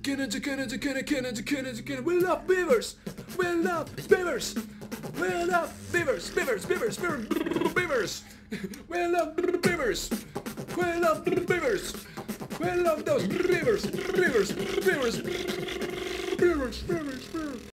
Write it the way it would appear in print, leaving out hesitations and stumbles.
We love beavers. We love beavers. We love beavers. Beavers. Beavers. Beavers. Beavers. We love beavers. We love beavers. We love those beavers. Beavers. Beavers. Beavers. Beavers. Beavers.